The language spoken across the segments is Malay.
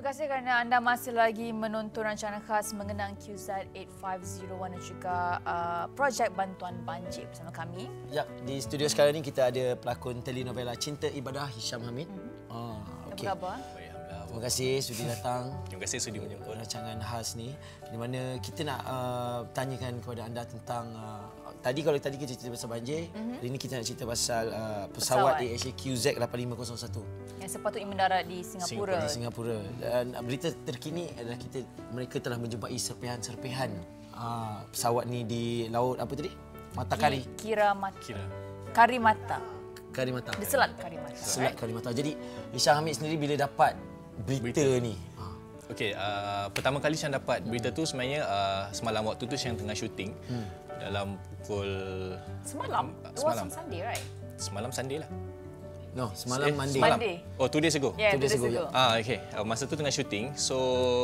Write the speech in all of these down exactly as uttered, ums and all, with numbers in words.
Terima kasih kerana anda masih lagi menonton rancangan khas mengenang Q Z lapan lima kosong satu dan juga uh, projek bantuan banjir bersama kami. Ya, di studio sekarang ni kita ada pelakon telenovela Cinta Ibadah Hisham Hamid. Mm-hmm. Oh, okay. Apa khabar? Terima kasih sudi datang. Terima kasih sudi menjemput rancangan khas ni, di mana kita nak uh, tanyakan kepada anda tentang uh, tadi kalau tadi kita cerita pasal banjir, mm-hmm. hari ini kita nak cerita pasal uh, pesawat, pesawat. A H A Q Z lapan lima kosong satu yang sepatutnya mendarat di Singapura. Di Singapura. Dan berita terkini adalah kita mereka telah menjumpai serpihan-serpihan uh, pesawat ni di laut apa tadi? Mata Kari. Kiramata. Kira. Karimata. Karimata. Di Selat Karimata. Selat Karimata. Jadi Hisham Hamid sendiri bila dapat berita, berita. ni? Okey, uh, pertama kali saya dapat berita tu sebenarnya uh, semalam waktu tu saya tengah syuting. Hmm. Dalam pukul semalam. It semalam. was on Sunday, right? Semalam Sunday lah. No, semalam eh, Monday. Semalam. Monday. Oh, two days ago. Yeah, two days ago. ago. Ah, okey. Uh, masa tu tengah syuting. So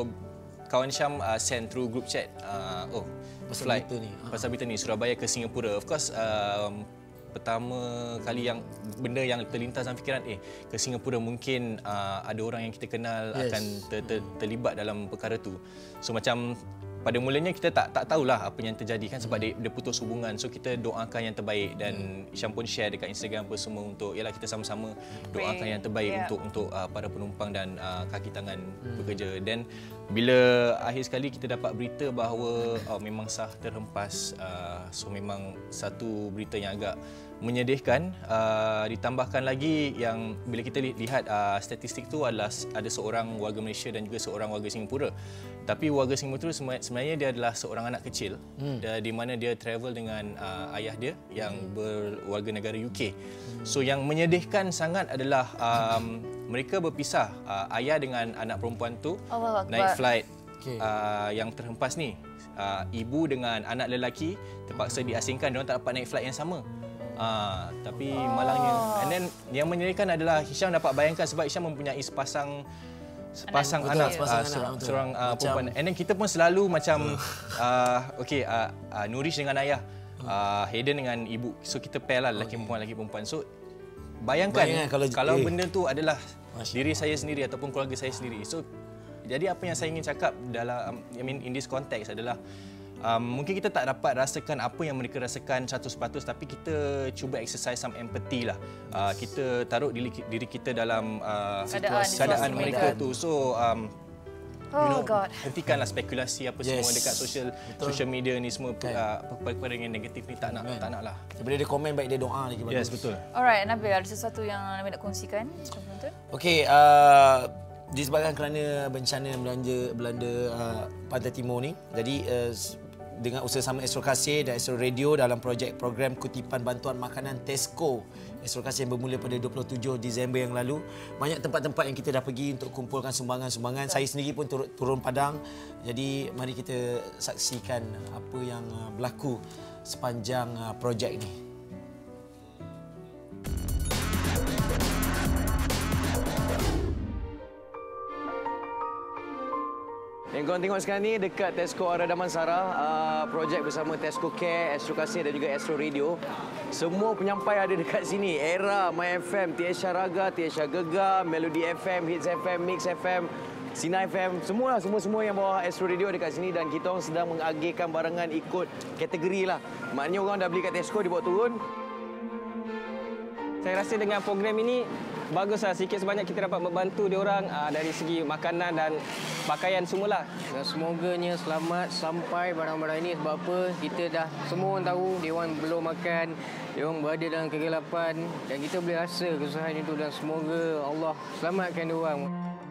kawan Syam uh, send through group chat uh, oh, pasal flight berita ni. Pasal berita ni Surabaya ke Singapura. Of course um, pertama kali yang benda yang terlintas dalam fikiran eh ke Singapura mungkin uh, ada orang yang kita kenal yes. akan ter, ter, terlibat dalam perkara tu. So macam pada mulanya kita tak tak tahulah apa yang terjadi kan sebab dia, dia putus hubungan. So kita doakan yang terbaik dan Syam pun share dekat Instagram apa semua untuk yalah kita sama-sama doakan yang terbaik yeah. untuk untuk uh, para penumpang dan uh, kaki tangan hmm. bekerja. Dan bila akhir sekali kita dapat berita bahawa uh, memang sah terhempas, uh, so memang satu berita yang agak menyedihkan. Uh, ditambahkan lagi yang bila kita lihat uh, statistik tu adalah ada seorang warga Malaysia dan juga seorang warga Singapura. Tapi warga Singapura sebenarnya dia adalah seorang anak kecil hmm. di mana dia travel dengan uh, ayah dia yang berwarga negara U K. Hmm. So yang menyedihkan sangat adalah um, mereka berpisah, uh, ayah dengan anak perempuan tu oh, naik flight okay. uh, yang terhempas ni. Uh, ibu dengan anak lelaki terpaksa diasingkan, dia orang tak dapat naik flight yang sama. Ah, tapi oh. malangnya, and then yang menyedihkan adalah Hisham dapat bayangkan sebab Hisham mempunyai sepasang sepasang anak, anak, sepasang uh, anak seorang, seorang uh, perempuan. And then kita pun selalu macam uh, okey uh, uh, Nurish dengan ayah, uh, Hayden dengan ibu. So kita pair lah lelaki okay. perempuan lelaki perempuan. So bayangkan, bayangkan kalau, kalau eh. benda tu adalah Masya diri saya sendiri ataupun keluarga saya sendiri. So jadi apa yang saya ingin cakap dalam I mean in this context adalah Um, mungkin kita tak dapat rasakan apa yang mereka rasakan seratus peratus tapi kita cuba exercise some empathy lah. Uh, kita taruh diri, diri kita dalam uh, keadaan, keadaan mereka tu. So um, oh you know, God. hentikanlah spekulasi apa yes. semua dekat social Betul. social media ni semua okay. uh, perkara yang negatif ni tak nak Man. tak naklah. Bila dia komen baik dia doa lagi bagus. Yes, betul. Alright, Nabil, ada sesuatu yang Nabil nak kongsikan? Okey, uh, disebabkan kerana bencana melanda melanda uh, Pantai Timur ni, jadi uh, dengan usaha sama Astro Kasih dan Astro Radio dalam projek program kutipan bantuan makanan Tesco Astro Kasih yang bermula pada dua puluh tujuh Disember yang lalu, banyak tempat-tempat yang kita dah pergi untuk kumpulkan sumbangan-sumbangan. Saya sendiri pun turun, turun padang. Jadi mari kita saksikan apa yang berlaku sepanjang projek ni. Yang korang tengok sekarang ni dekat Tesco Arah Damansara, uh, projek bersama Tesco Care, Astro Kasih dan juga Astro Radio. Semua penyampai ada dekat sini. Era, My F M, Tiesha Raga, Tiesha Gegar, Melody F M, Hits F M, Mix F M, Sina F M, semua semua-semua yang bawa Astro Radio dekat sini dan kita orang sedang mengagihkan barangan ikut kategori lah. Maknanya orang dah beli kat Tesco, dibawa turun. Saya rasa dengan program ini baguslah, sikit sebanyak kita dapat membantu diorang uh, dari segi makanan dan pakaian semualah. Dan semoganya selamat sampai barang-barang ini sebab apa? Kita dah semua orang tahu dia orang belum makan, dia orang berada dalam kegelapan dan kita boleh rasa kesusahan itu dan semoga Allah selamatkan dia orang.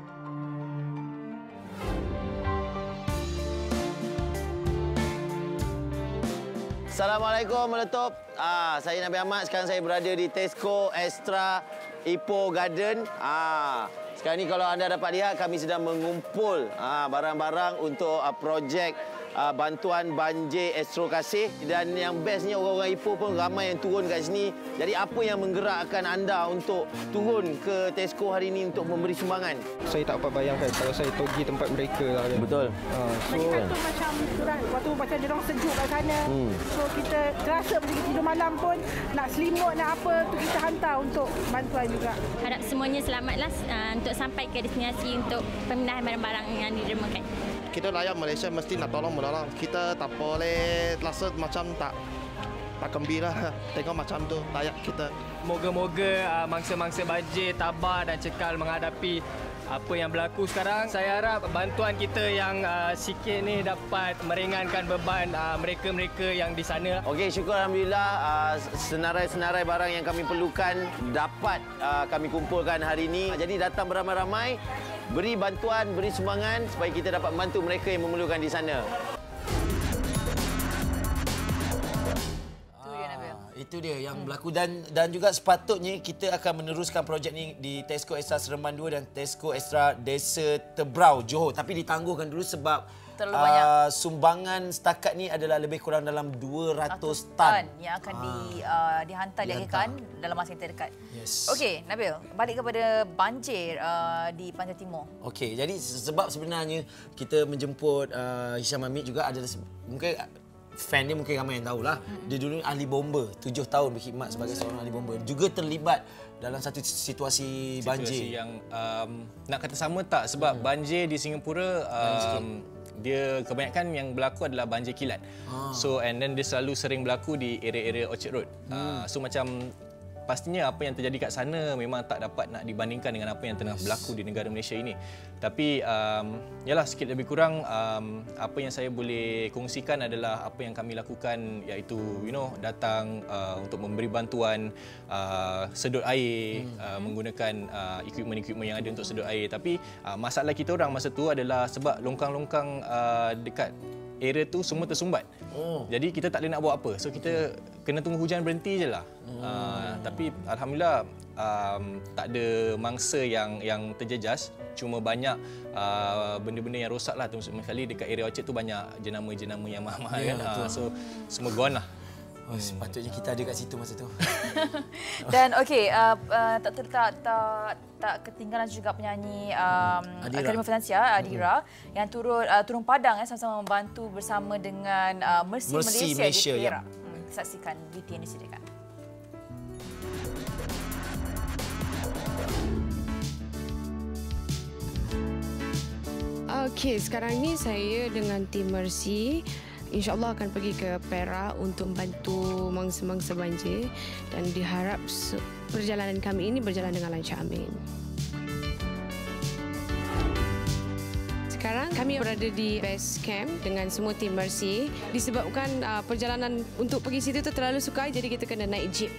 Assalamualaikum meletup. Ah, saya Nabi Ahmad. Sekarang saya berada di Tesco Extra Ipoh Garden. Ah, sekarang ni kalau anda dapat lihat kami sedang mengumpul ah, barang-barang untuk ah, projek uh, bantuan banjir Astro Kasih. Dan yang bestnya orang-orang Ipoh pun ramai yang turun kat sini. Jadi apa yang menggerakkan anda untuk turun ke Tesco hari ini untuk memberi sumbangan? Saya tak dapat bayangkan kalau saya pergi tempat mereka lah. Kan. Betul. Ha, so, Mereka tu macam kurang, lepas tu macam dia orang sejuk kat sana. Hmm. So kita terasa macam kita tidur malam pun nak selimut, nak apa tu kita hantar untuk bantuan juga. Harap semuanya selamatlah uh, untuk sampai ke destinasi untuk pemindahan barang-barang yang didermakan. Kita rakyat Malaysia mesti nak tolong-menolong. Kita tak boleh rasa macam tak tak gembira tengok macam tu rakyat kita. Moga-moga uh, mangsa-mangsa banjir tabah dan cekal menghadapi apa yang berlaku sekarang. Saya harap bantuan kita yang uh, sikit ni dapat meringankan beban uh, mereka-mereka yang di sana. Okey, syukur Alhamdulillah uh, senarai-senarai barang yang kami perlukan dapat uh, kami kumpulkan hari ini. Jadi datang beramai-ramai, beri bantuan, beri sumbangan supaya kita dapat membantu mereka yang memerlukan di sana. Itu dia yang berlaku dan dan juga sepatutnya kita akan meneruskan projek ni di Tesco Extra Seremban dua dan Tesco Extra Desa Tebrau, Johor. Tapi ditangguhkan dulu sebab uh, sumbangan setakat ni adalah lebih kurang dalam dua ratus tan yang akan di, uh, dihantar, dihantar. diagenkan dalam masa yang terdekat. Yes. Okey, Nabil, balik kepada banjir uh, di Pantai Timur. Okey, jadi sebab sebenarnya kita menjemput uh, Hisham Hamid juga adalah mungkin fan dia mungkin ramai yang tahulah. Mm-hmm. Dia dulu ahli bomba, tujuh tahun berkhidmat sebagai seorang ahli bomba. Juga terlibat dalam satu situasi, situasi banjir. Situasi yang um, nak kata sama tak sebab hmm. banjir di Singapura um, dia kebanyakan yang berlaku adalah banjir kilat. Ah. So and then dia selalu sering berlaku di area-area Orchard Road. Hmm. Uh, so macam pastinya apa yang terjadi kat sana memang tak dapat nak dibandingkan dengan apa yang tengah berlaku di negara Malaysia ini. Tapi um, yalah sikit lebih kurang um, apa yang saya boleh kongsikan adalah apa yang kami lakukan iaitu you know datang uh, untuk memberi bantuan uh, sedut air hmm. uh, menggunakan uh, equipment-equipment yang ada untuk sedut air. Tapi uh, masalah kita orang masa tu adalah sebab longkang-longkang uh, dekat area tu semua tersumbat. Oh. Jadi kita tak boleh nak buat apa. So kita kena tunggu hujan berhenti je lah. Oh. Uh, tapi Alhamdulillah um, tak ada mangsa yang yang terjejas. Cuma banyak uh, benda-benda yang rosak lah. Terutama sekali dekat area Orchard tu banyak jenama-jenama yang mahal-mahal yeah, kan. Uh, so semua gone lah. Oh, sepatutnya kita ada kat situ masa tu. Dan okey, uh, uh, tak, tak, tak, tak, tak ketinggalan juga penyanyi um, Akademi Finansia Adira hmm. yang turun uh, turun padang eh, sama-sama membantu bersama dengan uh, Mercy, Mercy Malaysia, Malaysia di Perak. Ya. Hmm, saksikan V T yang disediakan. Okey, sekarang ni saya dengan tim Mercy InsyaAllah akan pergi ke Perak untuk membantu mangsa-mangsa banjir dan diharap perjalanan kami ini berjalan dengan lancar. Amin. Sekarang kami berada di base camp dengan semua tim Mercy. Disebabkan uh, perjalanan untuk pergi situ tu terlalu sukar, jadi kita kena naik jeep.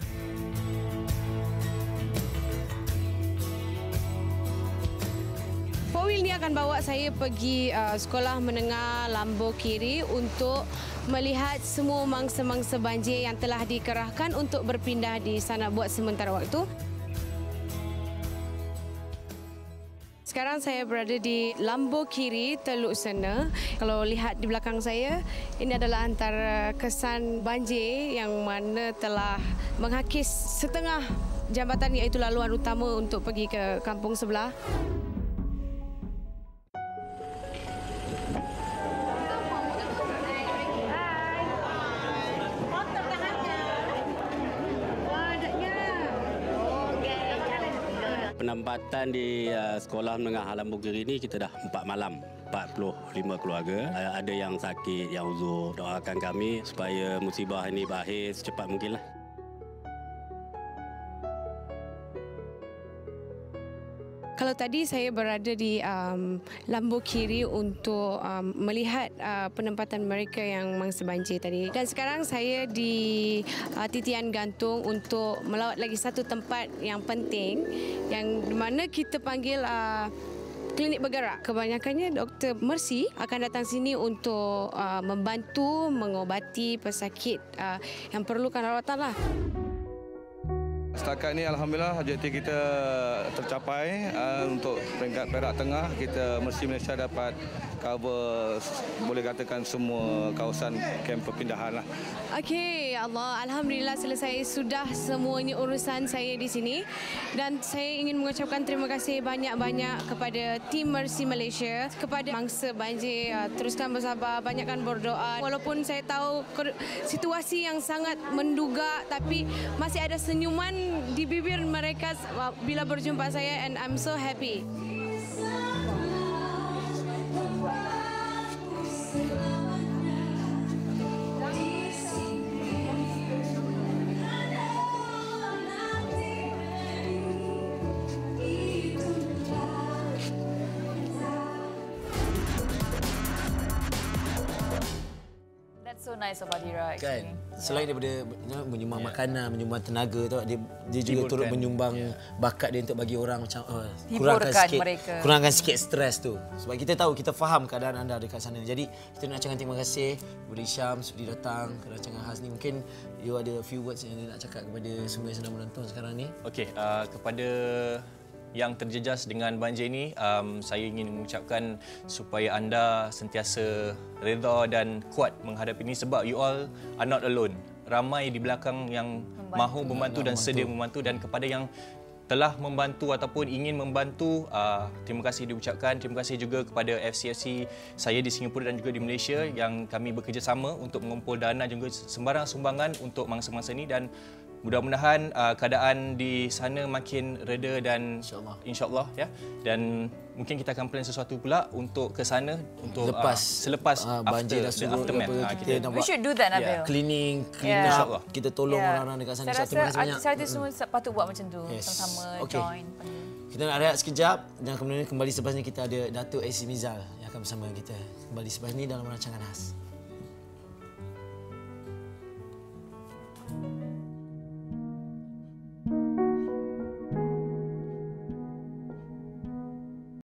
Four-wheel ni akan bawa saya pergi uh, sekolah menengah Lambo Kiri untuk melihat semua mangsa-mangsa banjir yang telah dikerahkan untuk berpindah di sana buat sementara waktu. Sekarang saya berada di Lambo Kiri, Teluk Sena. Kalau lihat di belakang saya, ini adalah antara kesan banjir yang mana telah menghakis setengah jambatan iaitu laluan utama untuk pergi ke kampung sebelah. Penempatan di uh, sekolah menengah Lambo Kiri ini kita dah empat malam, empat puluh lima keluarga. Uh, ada yang sakit, yang uzur. Doakan kami supaya musibah ini berakhir secepat mungkinlah. Kalau tadi saya berada di um, Lambo Kiri untuk um, melihat uh, penempatan mereka yang mangsa banjir tadi. Dan sekarang saya di uh, titian gantung untuk melawat lagi satu tempat yang penting yang di mana kita panggil uh, klinik bergerak. Kebanyakannya Doktor Mercy akan datang sini untuk uh, membantu mengobati pesakit uh, yang perlukan rawatan lah. setakat ni alhamdulillah objektif kita tercapai. Uh, untuk peringkat perak tengah, kita Mercy Malaysia dapat cover boleh katakan semua kawasan kem perpindahan lah. Okey, Allah, alhamdulillah selesai sudah semuanya urusan saya di sini, dan saya ingin mengucapkan terima kasih banyak-banyak kepada tim Mercy Malaysia, kepada mangsa banjir. Uh, teruskan bersabar, banyakkan berdoa. Walaupun saya tahu situasi yang sangat menduga, tapi masih ada senyuman di bibir mereka bila berjumpa saya, and I'm so happy. So nice of Adira actually. Kan? Selain daripada menyumbang yeah. makanan, menyumbang tenaga tu, dia dia juga Hiburkan. turut menyumbang yeah. bakat dia untuk bagi orang macam oh, kurangkan sikit mereka. kurangkan sikit stres tu. Sebab kita tahu, kita faham keadaan anda dekat sana. Jadi kita nak ucapkan terima kasih kepada Syam sudi datang ke rancangan khas ni. Mungkin you ada few words yang nak cakap kepada semua yang sedang menonton sekarang ni. Okey, uh, kepada yang terjejas dengan banjir ini, um, saya ingin mengucapkan supaya anda sentiasa redha dan kuat menghadapi ini, sebab you all are not alone. Ramai di belakang yang membantu. mahu membantu dan sedia membantu, dan kepada yang telah membantu ataupun ingin membantu, uh, terima kasih diucapkan. Terima kasih juga kepada F C F C saya di Singapura dan juga di Malaysia yang kami bekerjasama untuk mengumpul dana dan juga sembarang sumbangan untuk mangsa-mangsa ini, dan mudah-mudahan uh, keadaan di sana makin reda dan insya-Allah insya-Allah ya. Dan mungkin kita akan plan sesuatu pula untuk ke sana untuk lepas uh, selepas uh, banjir dah surut, uh, kita, kita we should do that, Nabil. Yeah. Cleaning, clean yeah. up. Kita tolong yeah. orang-orang dekat sana. Saya rasa terima kasih banyak. Saya rasa semua patut buat macam tu, yes. sama-sama okay. join. Kita nak rehat sekejap dan kemudian kembali selepas ni kita ada Datuk Aziz Mizal yang akan bersama kita kembali selepas ni dalam rancangan khas.